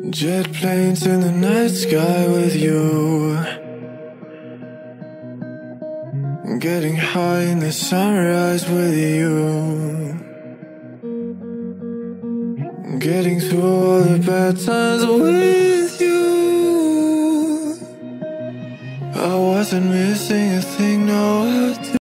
Jet planes in the night sky with you, getting high in the sunrise with you, getting through all the bad times with you. I wasn't missing a thing, no.